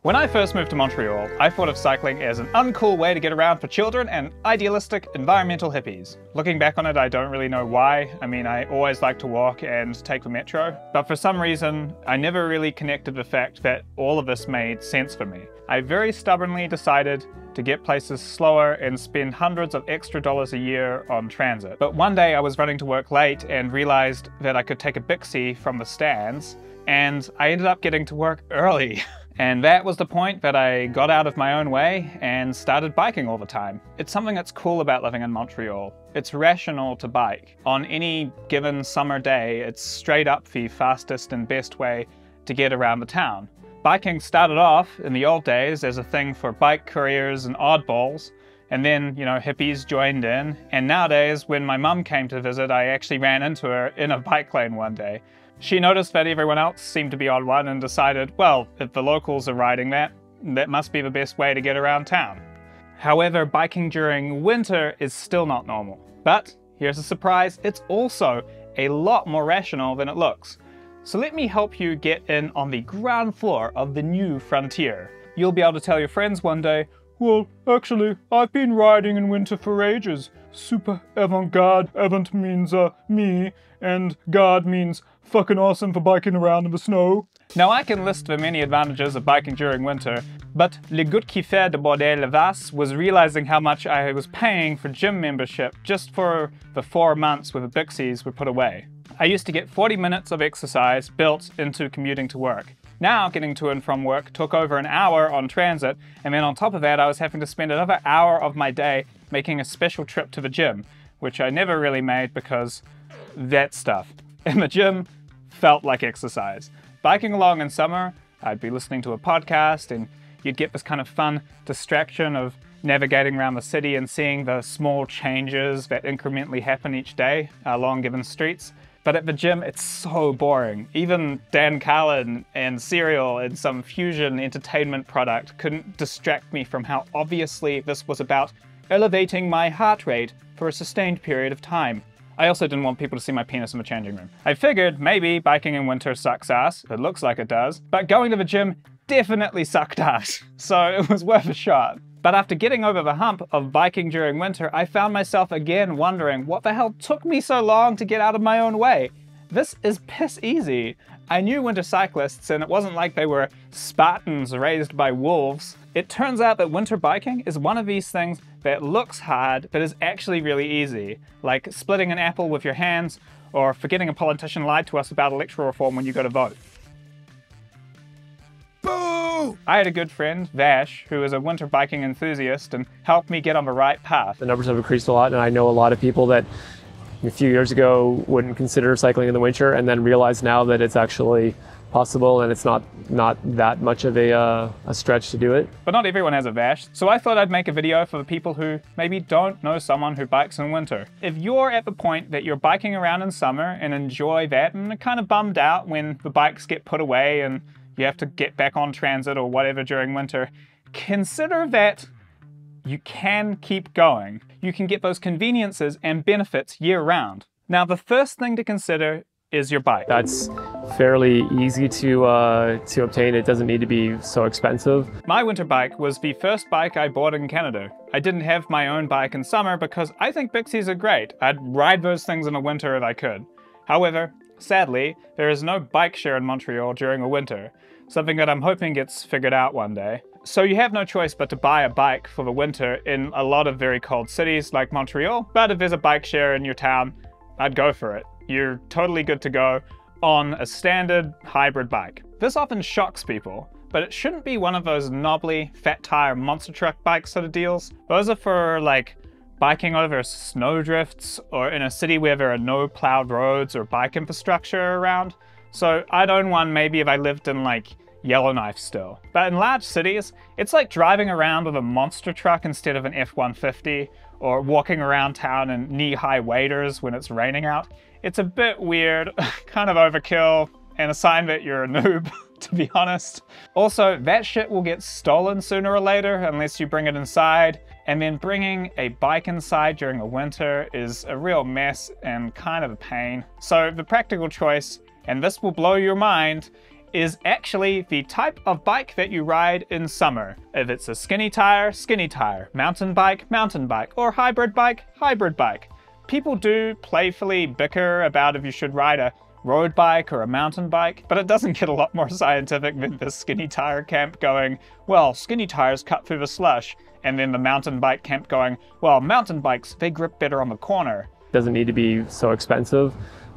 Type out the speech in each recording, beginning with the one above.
When I first moved to Montreal, I thought of cycling as an uncool way to get around for children and idealistic environmental hippies. Looking back on it, I don't really know why. I mean, I always liked to walk and take the metro, but for some reason, I never really connected the fact that all of this made sense for me. I very stubbornly decided to get places slower and spend hundreds of extra dollars a year on transit. But one day I was running to work late and realized that I could take a Bixi from the stands, and I ended up getting to work early. And that was the point that I got out of my own way and started biking all the time. It's something that's cool about living in Montreal. It's rational to bike. On any given summer day, it's straight up the fastest and best way to get around the town. Biking started off in the old days as a thing for bike couriers and oddballs, and then, hippies joined in. And nowadays, when my mum came to visit, I actually ran into her in a bike lane one day. She noticed that everyone else seemed to be on one and decided, well, if the locals are riding that, that must be the best way to get around town. However, biking during winter is still not normal. But here's a surprise, it's also a lot more rational than it looks. So let me help you get in on the ground floor of the new frontier. You'll be able to tell your friends one day, well, actually, I've been riding in winter for ages. Super avant-garde, avant means me, and garde means fucking awesome for biking around in the snow. Now I can list the many advantages of biking during winter, but le goût qui fait de border le vas was realizing how much I was paying for gym membership just for the 4 months where the Bixis were put away. I used to get 40 minutes of exercise built into commuting to work. Now getting to and from work took over an hour on transit, and then on top of that I was having to spend another hour of my day making a special trip to the gym, which I never really made because that stuff. And the gym felt like exercise. Biking along in summer, I'd be listening to a podcast and you'd get this kind of fun distraction of navigating around the city and seeing the small changes that incrementally happen each day along given streets. But at the gym, it's so boring. Even Dan Carlin and Serial and some fusion entertainment product couldn't distract me from how obviously this was about elevating my heart rate for a sustained period of time. I also didn't want people to see my penis in the changing room. I figured maybe biking in winter sucks ass, it looks like it does, but going to the gym definitely sucked ass, so it was worth a shot. But after getting over the hump of biking during winter, I found myself again wondering what the hell took me so long to get out of my own way. This is piss easy. I knew winter cyclists and it wasn't like they were Spartans raised by wolves. It turns out that winter biking is one of these things that looks hard but is actually really easy, like splitting an apple with your hands or forgetting a politician lied to us about electoral reform when you go to vote. Boo! I had a good friend, Vash, who is a winter biking enthusiast and helped me get on the right path. The numbers have increased a lot, and I know a lot of people that a few years ago wouldn't consider cycling in the winter and then realize now that it's actually possible and it's not that much of a stretch to do it. But not everyone has a Vash, so I thought I'd make a video for the people who maybe don't know someone who bikes in winter. If you're at the point that you're biking around in summer and enjoy that and are kind of bummed out when the bikes get put away and you have to get back on transit or whatever during winter, consider that you can keep going. You can get those conveniences and benefits year-round. Now, the first thing to consider is your bike. That's fairly easy to obtain. It doesn't need to be so expensive. My winter bike was the first bike I bought in Canada. I didn't have my own bike in summer because I think Bixis are great. I'd ride those things in the winter if I could. However, sadly, there is no bike share in Montreal during a winter, something that I'm hoping gets figured out one day. So you have no choice but to buy a bike for the winter in a lot of very cold cities like Montreal, but if there's a bike share in your town, I'd go for it. You're totally good to go on a standard hybrid bike. This often shocks people, but it shouldn't be one of those knobbly, fat tire monster truck bike sort of deals. Those are for like biking over snowdrifts or in a city where there are no plowed roads or bike infrastructure around. So I'd own one maybe if I lived in like Yellowknife still. But in large cities, it's like driving around with a monster truck instead of an F-150, or walking around town in knee-high waders when it's raining out. It's a bit weird, kind of overkill, and a sign that you're a noob, to be honest. Also, that shit will get stolen sooner or later unless you bring it inside, and then bringing a bike inside during the winter is a real mess and kind of a pain. So the practical choice, and this will blow your mind, is actually the type of bike that you ride in summer. If it's a skinny tire, mountain bike, or hybrid bike, hybrid bike. People do playfully bicker about if you should ride a road bike or a mountain bike, but it doesn't get a lot more scientific than the skinny tire camp going, well, skinny tires cut through the slush, and then the mountain bike camp going, well, mountain bikes, they grip better on the corner. Doesn't need to be so expensive.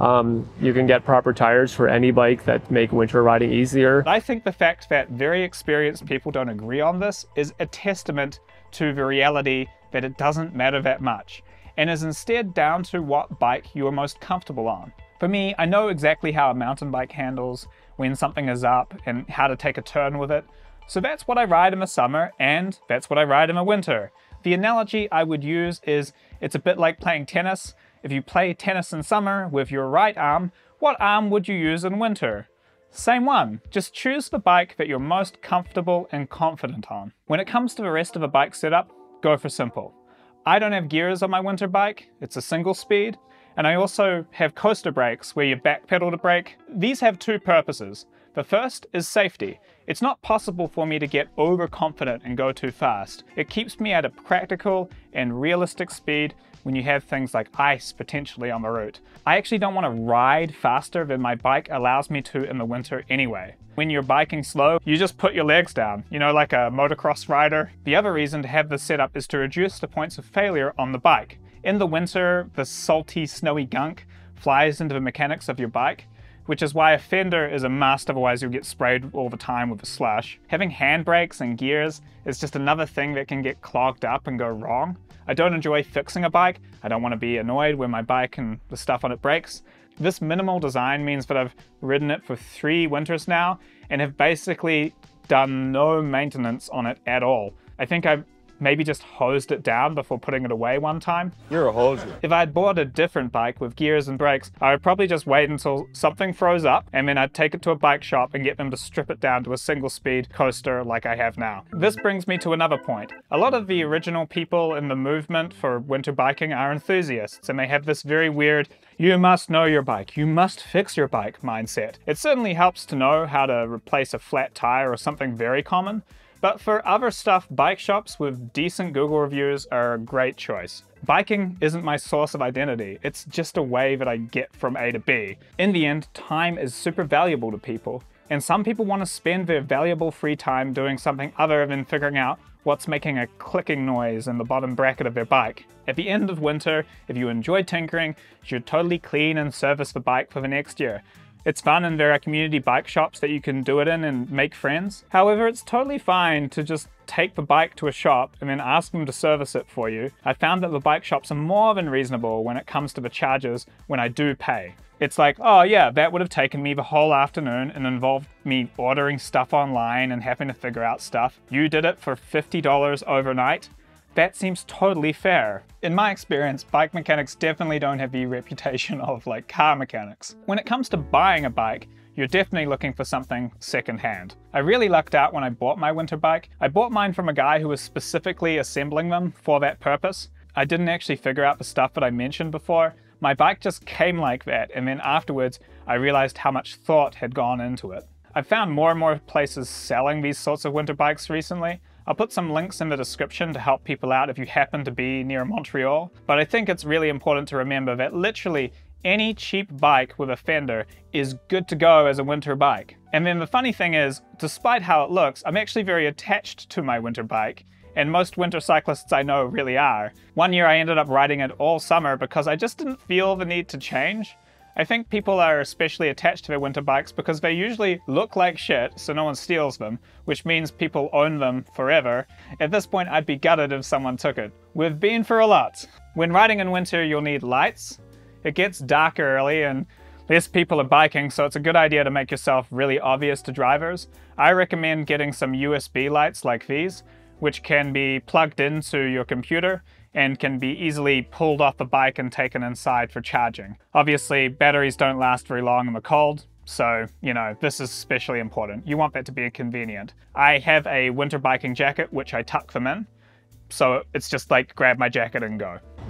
You can get proper tires for any bike that make winter riding easier. I think the fact that very experienced people don't agree on this is a testament to the reality that it doesn't matter that much, and is instead down to what bike you are most comfortable on. For me, I know exactly how a mountain bike handles when something is up and how to take a turn with it. So that's what I ride in the summer, and that's what I ride in the winter. The analogy I would use is it's a bit like playing tennis. If you play tennis in summer with your right arm, what arm would you use in winter? Same one, just choose the bike that you're most comfortable and confident on. When it comes to the rest of the bike setup, go for simple. I don't have gears on my winter bike, it's a single speed. And I also have coaster brakes where you backpedal to brake. These have two purposes. The first is safety. It's not possible for me to get overconfident and go too fast. It keeps me at a practical and realistic speed when you have things like ice potentially on the route. I actually don't want to ride faster than my bike allows me to in the winter anyway. When you're biking slow, you just put your legs down, you know, like a motocross rider. The other reason to have this setup is to reduce the points of failure on the bike. In the winter, the salty, snowy gunk flies into the mechanics of your bike, which is why a fender is a must, otherwise you'll get sprayed all the time with a slush. Having handbrakes and gears is just another thing that can get clogged up and go wrong. I don't enjoy fixing a bike. I don't want to be annoyed when my bike and the stuff on it breaks. This minimal design means that I've ridden it for 3 winters now and have basically done no maintenance on it at all. I think I've maybe just hosed it down before putting it away one time. You're a hoser. If I'd bought a different bike with gears and brakes, I would probably just wait until something froze up and then I'd take it to a bike shop and get them to strip it down to a single speed coaster like I have now. This brings me to another point. A lot of the original people in the movement for winter biking are enthusiasts, and they have this very weird, you must know your bike, you must fix your bike mindset. It certainly helps to know how to replace a flat tire or something very common, but for other stuff, bike shops with decent Google reviews are a great choice. Biking isn't my source of identity, it's just a way that I get from A to B. In the end, time is super valuable to people, and some people want to spend their valuable free time doing something other than figuring out what's making a clicking noise in the bottom bracket of their bike. At the end of winter, if you enjoy tinkering, you should totally clean and service the bike for the next year. It's fun and there are community bike shops that you can do it in and make friends. However, it's totally fine to just take the bike to a shop and then ask them to service it for you. I found that the bike shops are more than reasonable when it comes to the charges when I do pay. It's like, oh yeah, that would have taken me the whole afternoon and involved me ordering stuff online and having to figure out stuff. You did it for $50 overnight. That seems totally fair. In my experience, bike mechanics definitely don't have the reputation of like car mechanics. When it comes to buying a bike, you're definitely looking for something secondhand. I really lucked out when I bought my winter bike. I bought mine from a guy who was specifically assembling them for that purpose. I didn't actually figure out the stuff that I mentioned before. My bike just came like that, and then afterwards I realized how much thought had gone into it. I've found more and more places selling these sorts of winter bikes recently. I'll put some links in the description to help people out if you happen to be near Montreal, but I think it's really important to remember that literally any cheap bike with a fender is good to go as a winter bike. And then the funny thing is, despite how it looks, I'm actually very attached to my winter bike, and most winter cyclists I know really are. One year I ended up riding it all summer because I just didn't feel the need to change. I think people are especially attached to their winter bikes because they usually look like shit, so no one steals them, which means people own them forever. At this point, I'd be gutted if someone took it. We've been for a lot. When riding in winter, you'll need lights. It gets dark early and less people are biking, so it's a good idea to make yourself really obvious to drivers. I recommend getting some USB lights like these, which can be plugged into your computer and can be easily pulled off the bike and taken inside for charging. Obviously, batteries don't last very long in the cold, so, you know, this is especially important. You want that to be convenient. I have a winter biking jacket, which I tuck them in, so it's just like grab my jacket and go.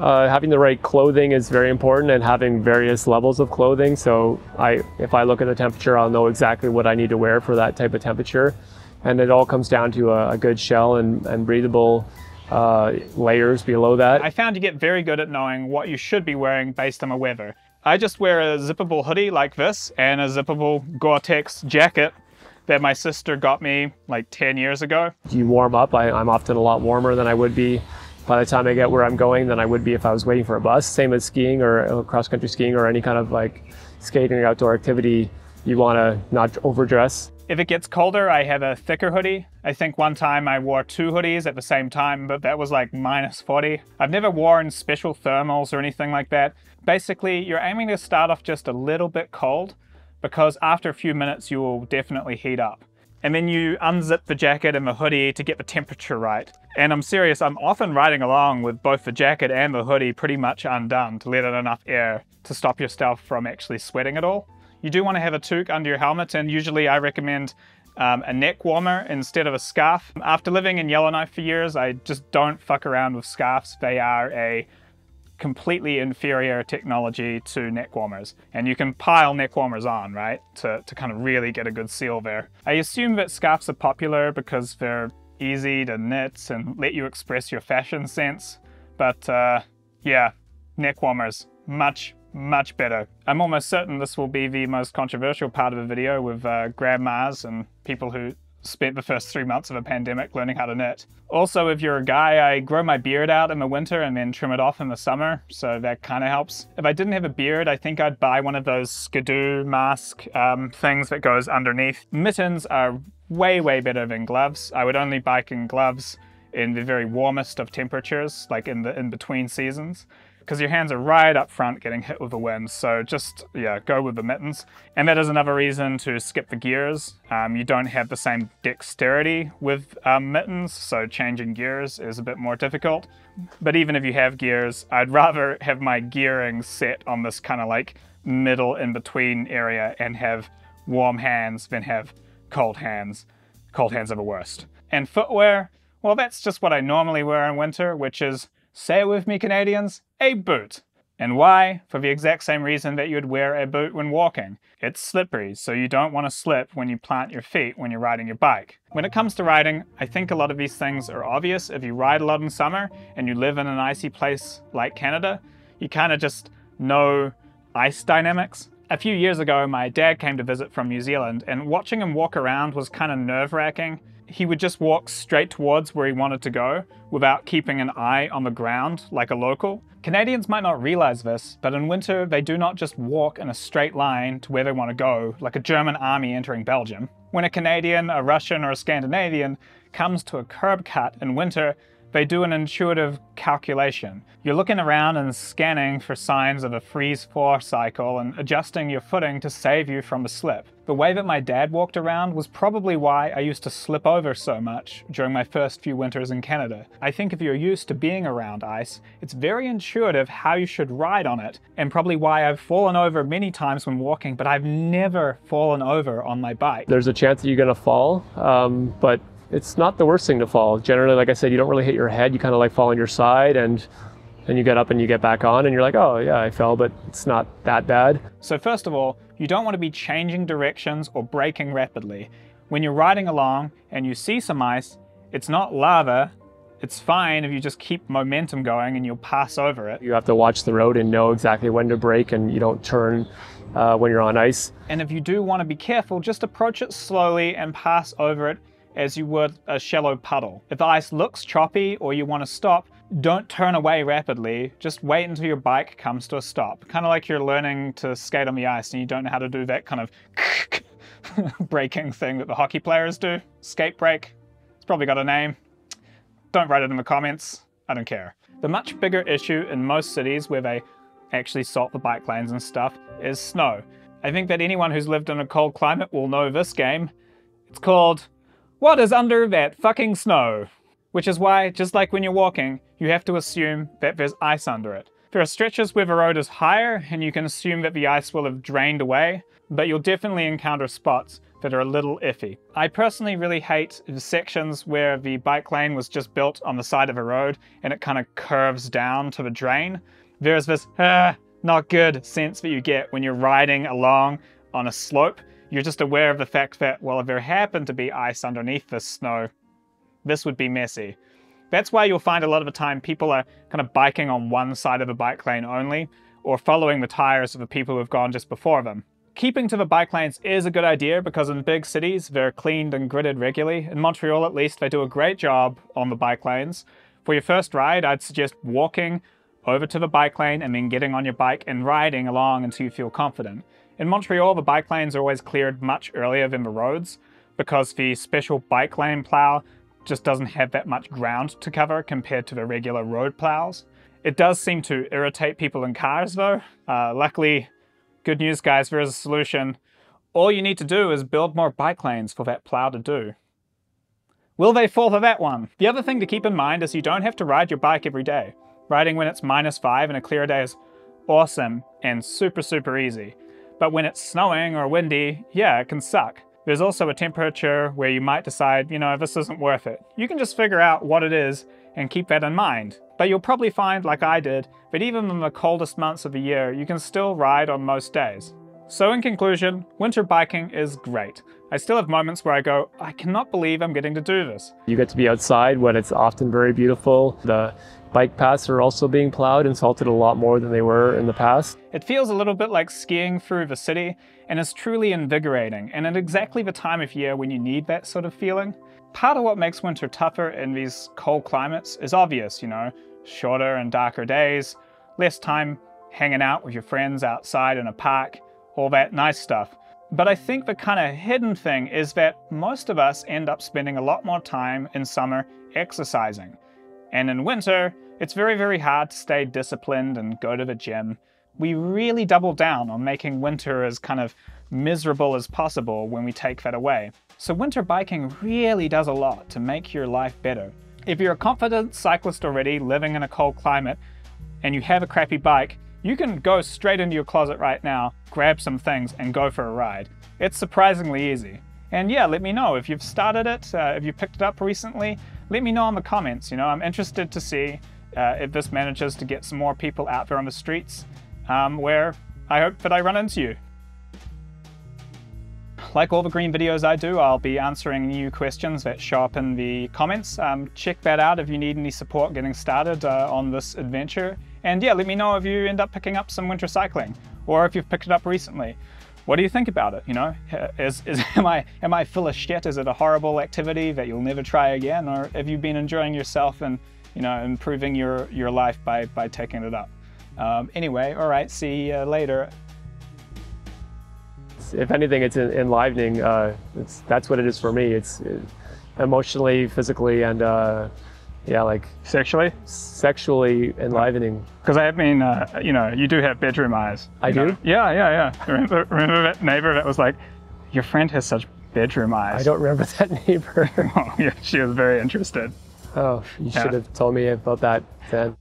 Having the right clothing is very important, and having various levels of clothing. So if I look at the temperature, I'll know exactly what I need to wear for that type of temperature. And it all comes down to a good shell and breathable layers below that. I found you get very good at knowing what you should be wearing based on the weather. I just wear a zippable hoodie like this and a zippable Gore-Tex jacket that my sister got me like 10 years ago. You warm up. I'm often a lot warmer than I would be by the time I get where I'm going than I would be if I was waiting for a bus. Same as skiing or cross-country skiing or any kind of like skating or outdoor activity. You want to not overdress. If it gets colder, I have a thicker hoodie. I think one time I wore 2 hoodies at the same time, but that was like -40. I've never worn special thermals or anything like that. Basically, you're aiming to start off just a little bit cold, because after a few minutes you will definitely heat up. And then you unzip the jacket and the hoodie to get the temperature right. And I'm serious, I'm often riding along with both the jacket and the hoodie pretty much undone to let in enough air to stop yourself from actually sweating at all. You do want to have a toque under your helmet, and usually I recommend a neck warmer instead of a scarf. After living in Yellowknife for years, I just don't fuck around with scarves. They are a completely inferior technology to neck warmers. And you can pile neck warmers on, right, to kind of really get a good seal there. I assume that scarves are popular because they're easy to knit and let you express your fashion sense. But yeah, neck warmers, much better. I'm almost certain this will be the most controversial part of the video with grandmas and people who spent the first 3 months of a pandemic learning how to knit. Also, if you're a guy, I grow my beard out in the winter and then trim it off in the summer, so that kind of helps. If I didn't have a beard, I think I'd buy one of those skidoo mask things that goes underneath. Mittens are way better than gloves. I would only bike in gloves in the very warmest of temperatures, like in between seasons, because your hands are right up front getting hit with the wind. So just, yeah, go with the mittens. And that is another reason to skip the gears. You don't have the same dexterity with mittens, so changing gears is a bit more difficult. But even if you have gears, I'd rather have my gearing set on this kind of like middle in-between area and have warm hands than have cold hands. Cold hands are the worst. And footwear, well, that's just what I normally wear in winter, which is, say it with me, Canadians, a boot. And why? For the exact same reason that you'd wear a boot when walking. It's slippery, so you don't want to slip when you plant your feet when you're riding your bike. When it comes to riding, I think a lot of these things are obvious. If you ride a lot in summer and you live in an icy place like Canada, you kind of just know ice dynamics. A few years ago, my dad came to visit from New Zealand, and watching him walk around was kind of nerve-wracking. He would just walk straight towards where he wanted to go without keeping an eye on the ground like a local. Canadians might not realize this, but in winter they do not just walk in a straight line to where they want to go like a German army entering Belgium. When a Canadian, a Russian, or a Scandinavian comes to a curb cut in winter, they do an intuitive calculation. You're looking around and scanning for signs of a freeze-thaw cycle and adjusting your footing to save you from a slip. The way that my dad walked around was probably why I used to slip over so much during my first few winters in Canada. I think if you're used to being around ice, it's very intuitive how you should ride on it, and probably why I've fallen over many times when walking, but I've never fallen over on my bike. There's a chance that you're gonna fall, but it's not the worst thing to fall. Generally, like I said, you don't really hit your head. You kind of like fall on your side, and then you get up and you get back on and you're like, oh yeah, I fell, but it's not that bad. So first of all, you don't want to be changing directions or braking rapidly. When you're riding along and you see some ice, it's not lava. It's fine if you just keep momentum going and you'll pass over it. You have to watch the road and know exactly when to brake, and you don't turn when you're on ice. And if you do want to be careful, just approach it slowly and pass over it as you would a shallow puddle. If the ice looks choppy or you want to stop, don't turn away rapidly. Just wait until your bike comes to a stop. Kind of like you're learning to skate on the ice and you don't know how to do that kind of braking thing that the hockey players do. Skate brake. It's probably got a name. Don't write it in the comments. I don't care. The much bigger issue in most cities where they actually salt the bike lanes and stuff is snow. I think that anyone who's lived in a cold climate will know this game. It's called What is Under That Fucking Snow? Which is why, just like when you're walking, you have to assume that there's ice under it. There are stretches where the road is higher and you can assume that the ice will have drained away, but you'll definitely encounter spots that are a little iffy. I personally really hate the sections where the bike lane was just built on the side of a road and it kind of curves down to the drain. There's this not good sense that you get when you're riding along on a slope. You're just aware of the fact that, well, if there happened to be ice underneath this snow, this would be messy. That's why you'll find a lot of the time people are kind of biking on one side of the bike lane only, or following the tires of the people who have gone just before them. Keeping to the bike lanes is a good idea because in big cities, they're cleaned and gridded regularly. In Montreal, at least, they do a great job on the bike lanes. For your first ride, I'd suggest walking over to the bike lane and then getting on your bike and riding along until you feel confident. In Montreal, the bike lanes are always cleared much earlier than the roads because the special bike lane plow just doesn't have that much ground to cover compared to the regular road plows. It does seem to irritate people in cars though. Luckily, good news guys, there is a solution. All you need to do is build more bike lanes for that plow to do. Will they fall for that one? The other thing to keep in mind is you don't have to ride your bike every day. Riding when it's -5 and a clear day is awesome and super easy. But when it's snowing or windy, yeah, it can suck. There's also a temperature where you might decide, you know, this isn't worth it. You can just figure out what it is and keep that in mind. But you'll probably find, like I did, that even in the coldest months of the year, you can still ride on most days. So in conclusion, winter biking is great. I still have moments where I go, I cannot believe I'm getting to do this. You get to be outside when it's often very beautiful. The bike paths are also being plowed and salted a lot more than they were in the past. It feels a little bit like skiing through the city and is truly invigorating, and at exactly the time of year when you need that sort of feeling. Part of what makes winter tougher in these cold climates is obvious, you know, shorter and darker days, less time hanging out with your friends outside in a park, all that nice stuff. But I think the kind of hidden thing is that most of us end up spending a lot more time in summer exercising. And in winter, it's very hard to stay disciplined and go to the gym. We really double down on making winter as kind of miserable as possible when we take that away. So winter biking really does a lot to make your life better. If you're a confident cyclist already living in a cold climate and you have a crappy bike, you can go straight into your closet right now, grab some things and go for a ride. It's surprisingly easy. And yeah, let me know if you've started it, if you picked it up recently, let me know in the comments. You know, I'm interested to see if this manages to get some more people out there on the streets, where I hope that I run into you. Like all the green videos I do, I'll be answering new questions that show up in the comments. Check that out if you need any support getting started on this adventure. And yeah, let me know if you end up picking up some winter cycling, or if you've picked it up recently. What do you think about it? You know, am I full of shit? Is it a horrible activity that you'll never try again? Or have you been enjoying yourself and, you know, improving your life by taking it up? Anyway, all right, see you later. If anything, it's enlivening. That's what it is for me. It's emotionally, physically, and yeah, like sexually enlivening. Because I mean, you know, you do have bedroom eyes. I do? Yeah. Remember that neighbor that was like, your friend has such bedroom eyes? I don't remember that neighbor. Oh, yeah, she was very interested. Oh, you should have told me about that then.